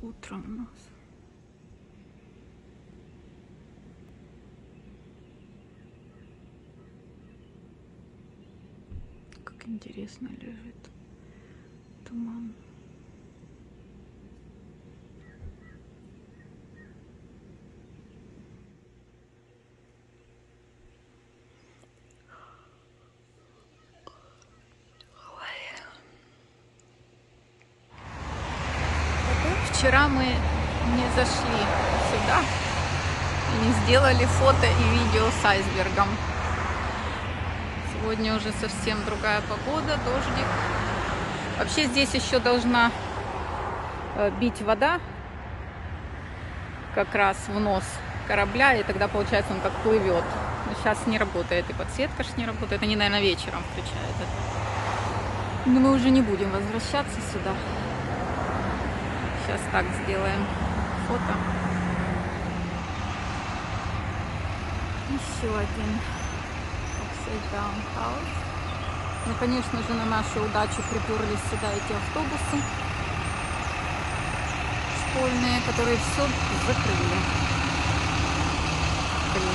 утро у нас. Как интересно лежит туман. Вчера мы не зашли сюда и не сделали фото и видео с айсбергом. Сегодня уже совсем другая погода, дождик. Вообще здесь еще должна бить вода как раз в нос корабля, и тогда получается он как плывет. Но сейчас не работает, и подсветка ж не работает. Они, наверное, вечером включают это. Но мы уже не будем возвращаться сюда. Сейчас так сделаем фото. Еще один Upside Down House. Ну, конечно же, на нашу удачу приперлись сюда эти автобусы школьные, которые все закрыли. Блин.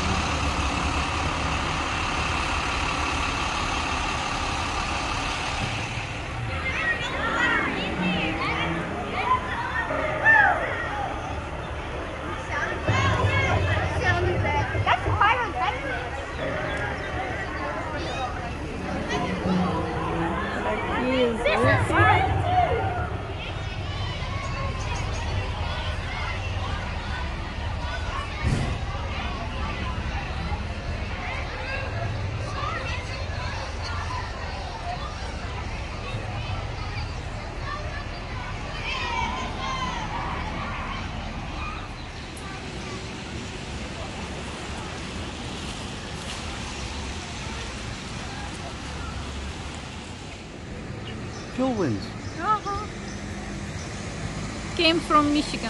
Wins. Came from Michigan.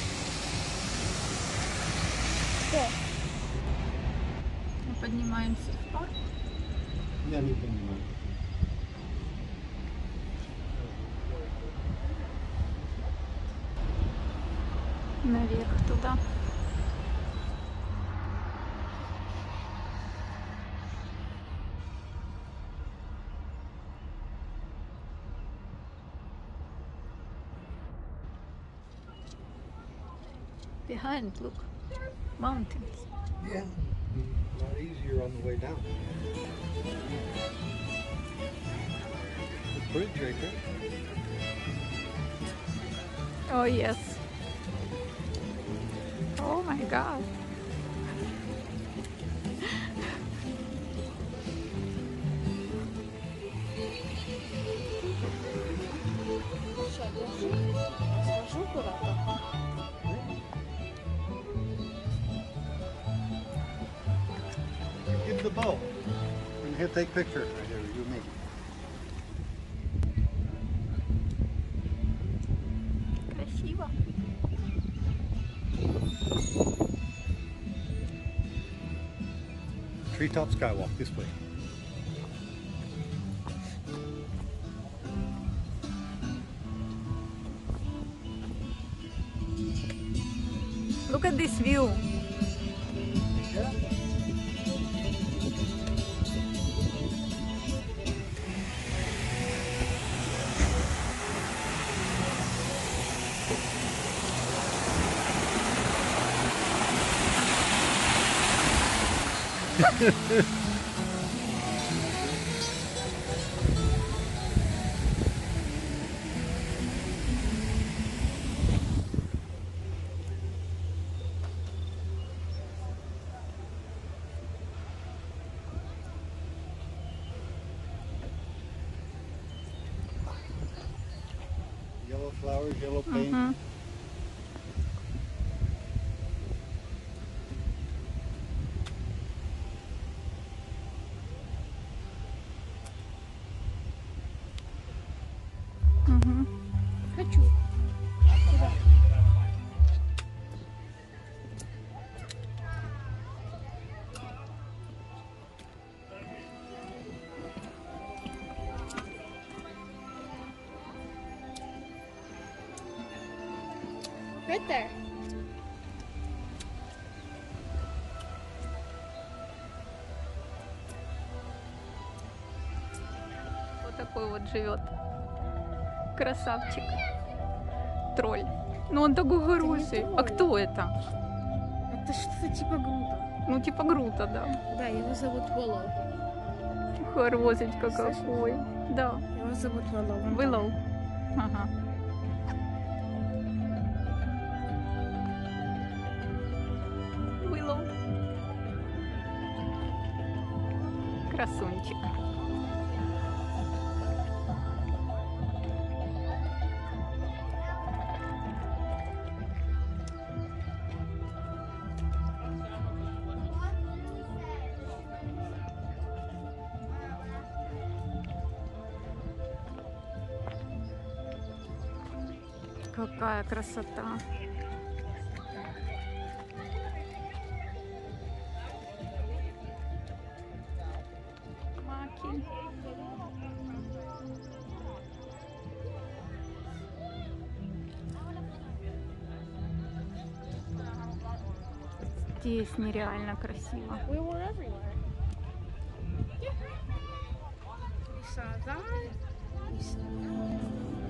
Мы поднимаемся в парк. Я не понимаю. Наверх туда. Behind, look, mountains. Yeah, a lot easier on the way down. The bridge right there. Oh yes. Oh my God. Give the bow. And here, take picture right here, you and me. Красиво. Treetop Skywalk, this way. Look at this view. Yellow flowers, yellow paint. Мгм. Мгм. Хочу. Куда? Right there. Вот такой вот живет красавчик. Тролль. Ну он такой хороший. А тролль. кто это? Это что-то типа Грута. Ну типа Грута, да. Да, его зовут Уиллоу. Хорошечка Слышишь? какой. Да. Его зовут Уиллоу. Willow. Ага. Willow. Красунчик. Какая красота. Маки. Здесь нереально красиво. We were everywhere. We saw that. We saw that.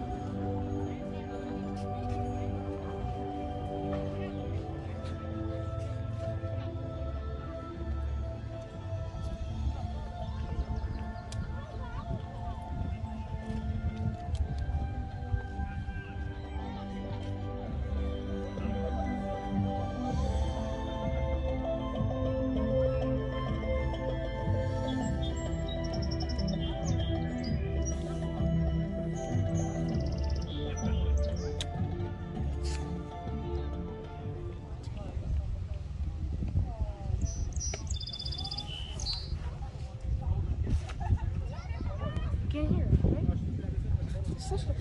Can't hear it, right? Слышишь?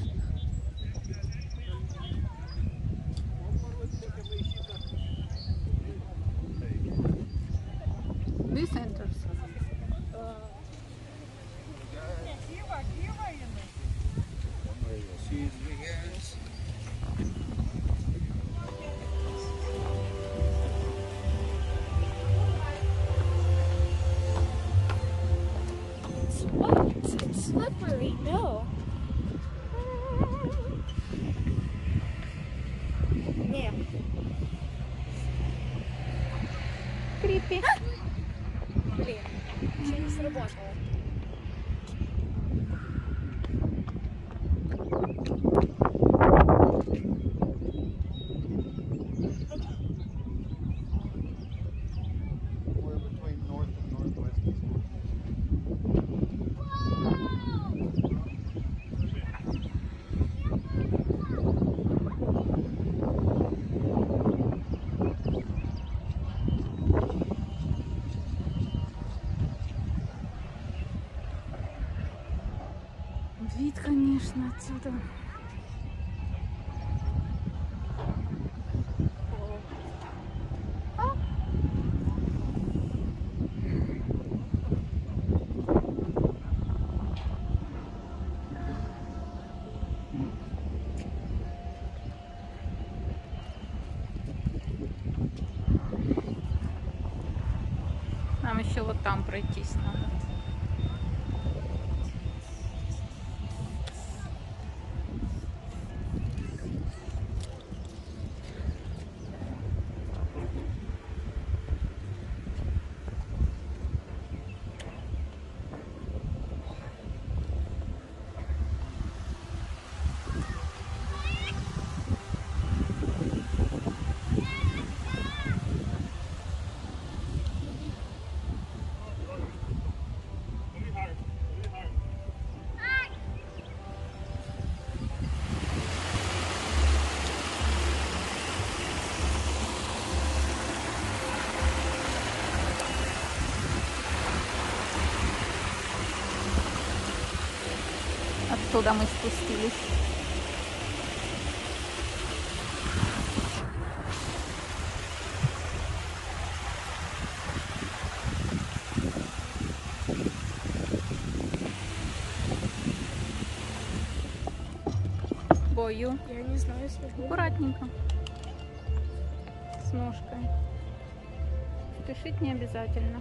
This enters. What? It's slippery. No. Yeah. Крипи. Блин, еще не сработало. We're between north and northwest. Вид, конечно, отсюда. Нам еще вот там пройтись надо. Оттуда мы спустились. Бою. Я не знаю, если будет. Аккуратненько. ножкой. Спешить не обязательно.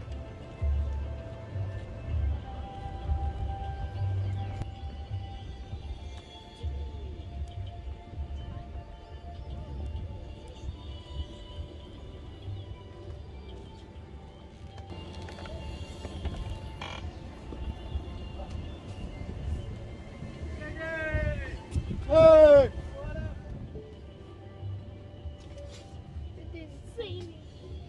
Hey! It didn't see me.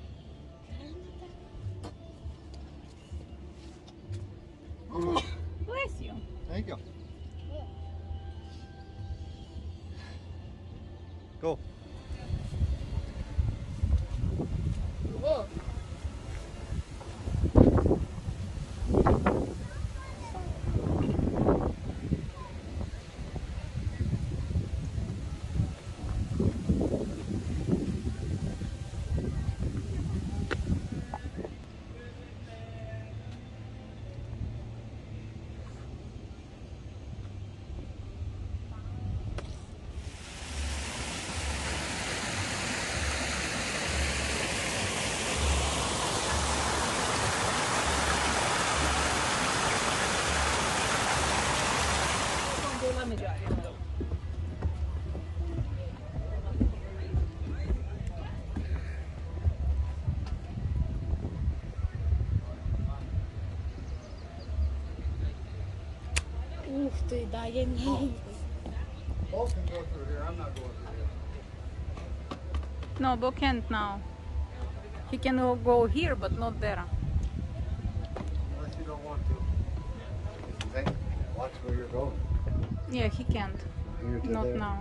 Bless you. Thank you. Go. Whoa. Ух ты, да, я не могу. Both can go through here. I'm not going through here. No, Bo can't now. He can go here, but not there. Unless you don't want to. Hey, watch where you're going. Yeah, he can't. Here to Not there. now.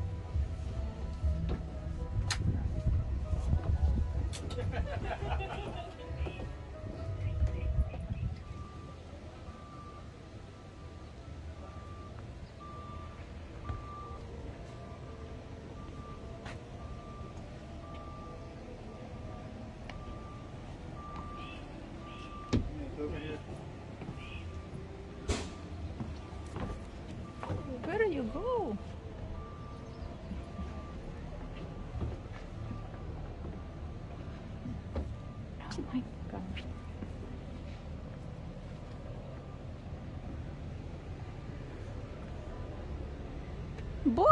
Where you go? Oh my God. Bo!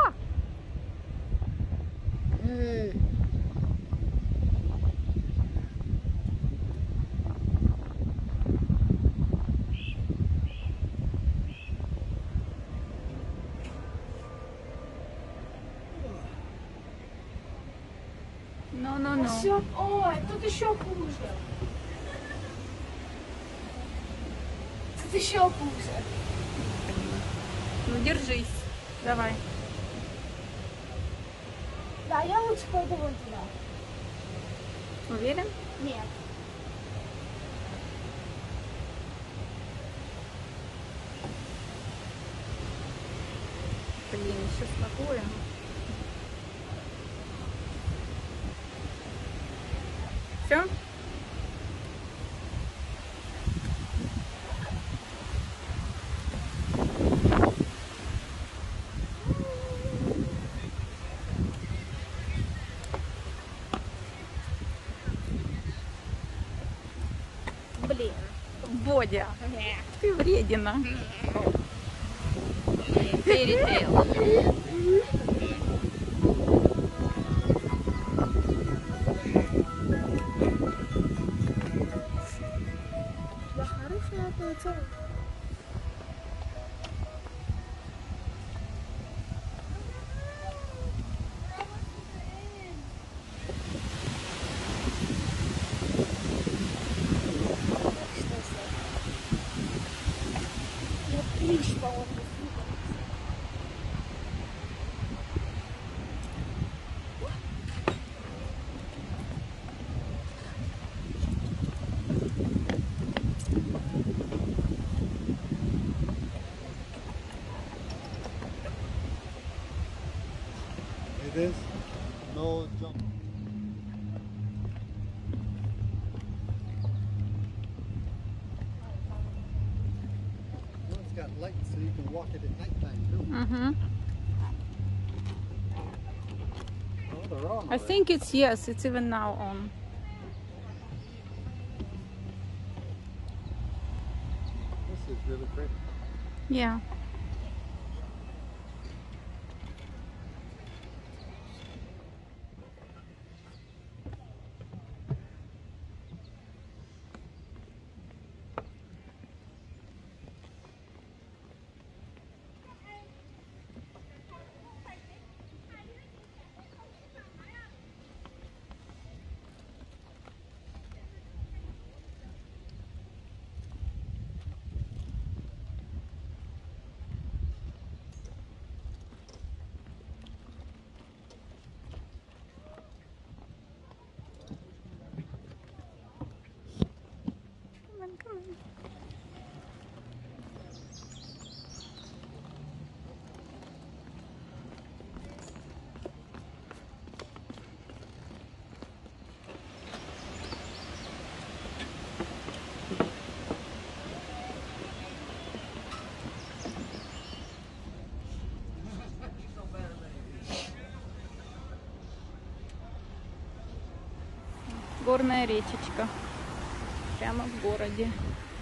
No, no, no. Все, ой, тут еще хуже. Тут еще хуже. Ну, держись. Давай. Да, я лучше пойду вон туда. Уверен? Нет. Блин, сейчас такое. Все? Блин. Бодя, ты вредина. Fairy tale. Да хорошая это. Клич, по-моему. It is no jump. Well, it's got lights so you can walk it at nighttime too. Угу. Oh, they're on I think it's, yes, it's even now on. This is really pretty. Yeah. Горная речечка. Прямо в городе.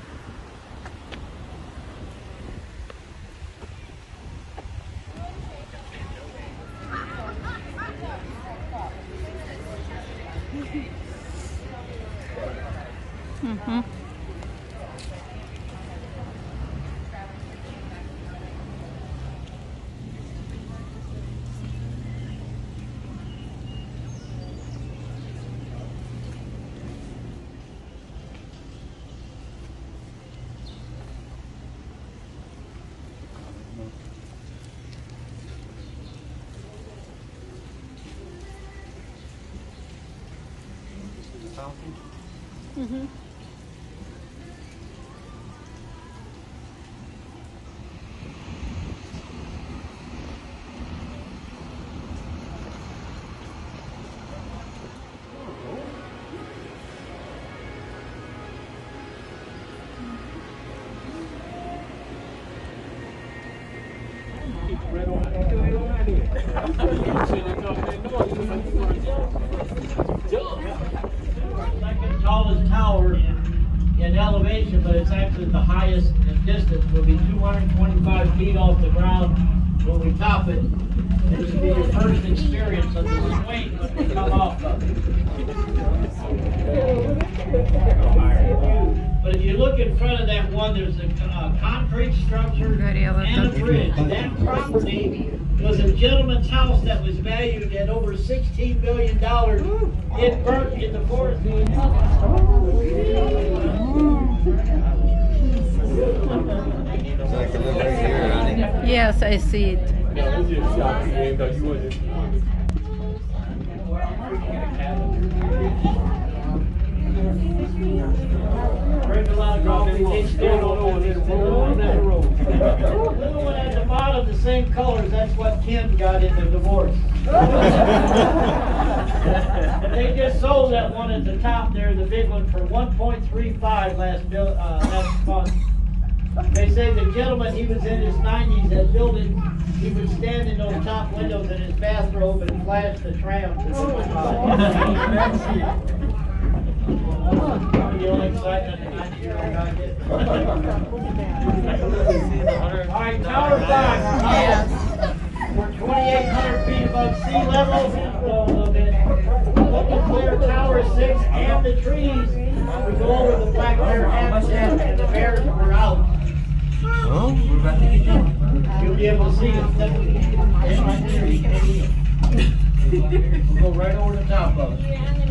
Угу. Fountain. Угу. Second tallest tower in elevation, but it's actually the highest in distance. Will be 225 feet off the ground when we top it. This will be your first experience of the swing when we come off of it. But if you look in front of that one, there's a concrete structure and a bridge. That property was a gentleman's house that was valued at over $16 million. It burnt in the forest. Yes, I see it. Bring a lot of coffee, get still on this little one at the bottom, the same colors, that's what Ken got in the divorce. And they just sold that one at the top there, the big one, for $1.35 last month. They say the gentleman, he was in his 90s, that building, he would stand in those top windows in his bathrobe and flash the trams. The only excitement the 90-year-old guy gets. All right, Tower 5. Yes. We're 2,800 feet above sea level. Go a little bit. Look at clear Tower 6 and the trees. We go over the black bear habitat and the bears were out. Well, we're about to get done. You'll be able to see it. It's right there. We'll go right over the top of it.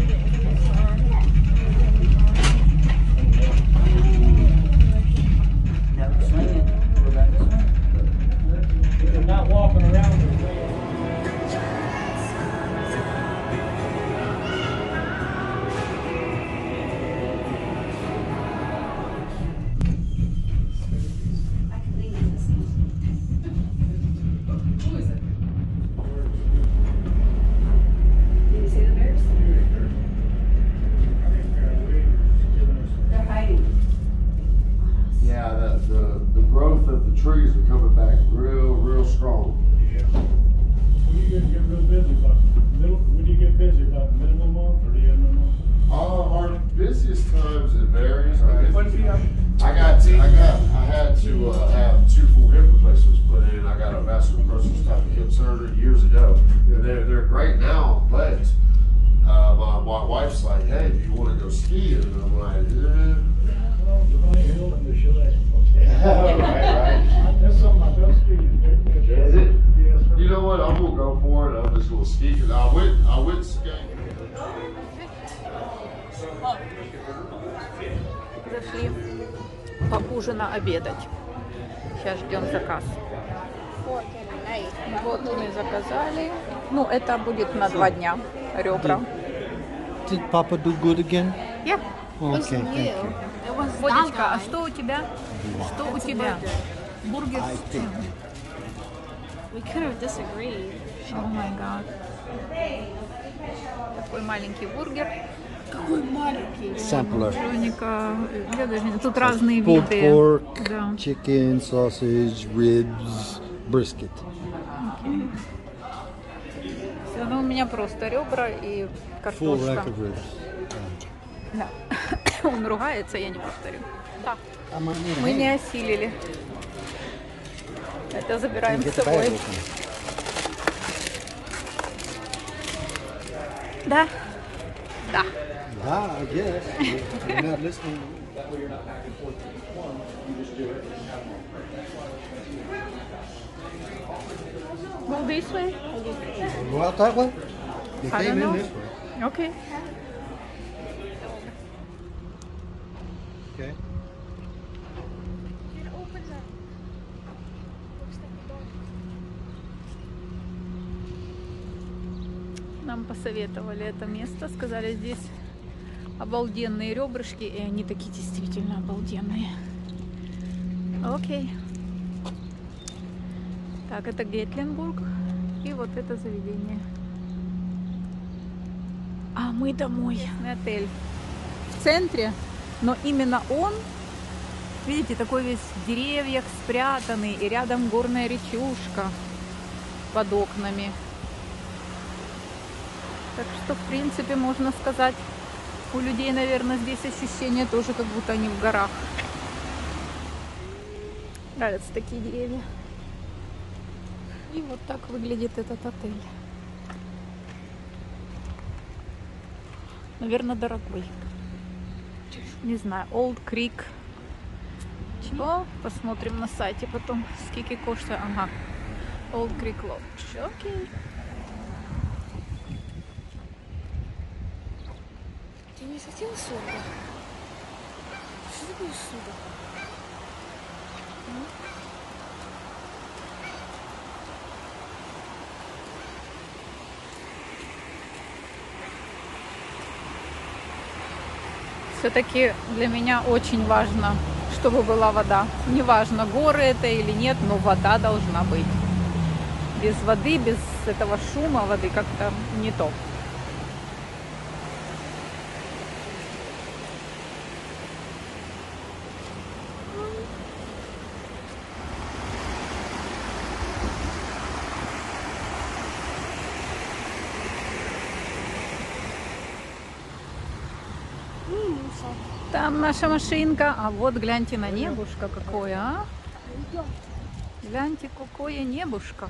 They're not walking around the way. Did you see the bears? Easiest times it varies. I had to have 2 full hip replacements put in. I got a vascular process type of hip surgery years ago. And they're great now, but my wife's like, hey, do you want to go skiing? And I'm like, right. That's some of my best speed. Is it? You know what? I'm gonna go for it. I'm just gonna ski because I went skating. Зашли поужина обедать. Сейчас ждем заказ. Вот мы заказали. Ну, это будет на 2 дня. Ребра. Did Papa do good again? Yeah. Okay, thank you. Водичка, а что у тебя? Что у тебя? Бургер. We could have disagreed. О май гад. Такой маленький бургер. Какой маленький. Sampler. Вероника, я даже не... Тут разные Pulled виды. pork, Да. chicken, sausage, ribs, brisket. Все, ну у меня просто ребра и Full картошка. rack of ribs. Да. Он ругается, я не повторю. Так, I might need a мы hand. не осилили. Это забираем Get с the bag собой. open. Да? Да. Ah, I guess. You're not listening. Go this way. Go out that way? You I came don't in know. this way. Okay. Okay. It opens up. Looks like a door. Нам посоветовали это место, сказали, здесь обалденные ребрышки, и они такие действительно обалденные. Окей. Так, это Гетлинбург, и вот это заведение. А мы домой. Отель в центре, но именно он, видите, такой весь в деревьях спрятанный, и рядом горная речушка под окнами. Так что, в принципе, можно сказать, у людей, наверное, здесь ощущение тоже, как будто они в горах. Нравятся такие деревья. И вот так выглядит этот отель. Наверное, дорогой. Не знаю, Old Creek. Чего? Посмотрим на сайте потом. Сколько коштует. Ага. Old Creek Lodge. Окей. Ты не хотел суда? Что такое суда? Все-таки для меня очень важно, чтобы была вода. Неважно, горы это или нет, но вода должна быть. Без воды, без этого шума воды как-то не то. Ну и мусор. Там наша машинка, а вот гляньте на небушка какое, а? Гляньте, какое небушка.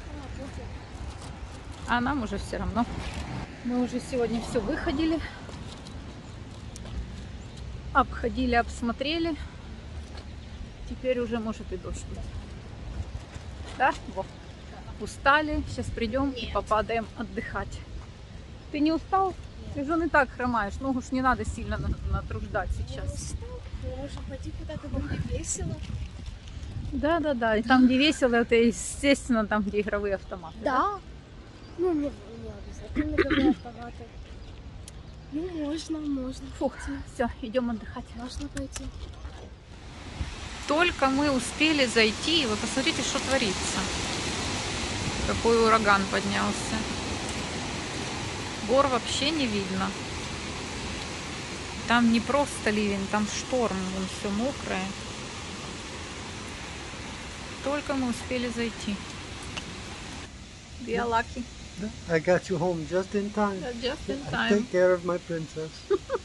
А нам уже все равно. Мы уже сегодня все выходили. Обходили, обсмотрели. Теперь уже может и дождь быть. Да? Во. Устали. Сейчас придем и попадаем отдыхать. Ты не устал? Ты же и так хромаешь. Ногу ж не надо сильно натруждать сейчас. Можно пойти куда-то, где весело. Да. И там, где весело, это, естественно, там, где игровые автоматы. Да. Ну, не обязательно игровые автоматы. Ну, можно. Фух, все, идем отдыхать. Можно пойти. Только мы успели зайти, и вы посмотрите, что творится. Какой ураган поднялся. Гор вообще не видно. Там не просто ливень, там шторм, вон все мокрое. Только мы успели зайти. We are lucky. I got you home just in time. Just in I time. take care of my princess.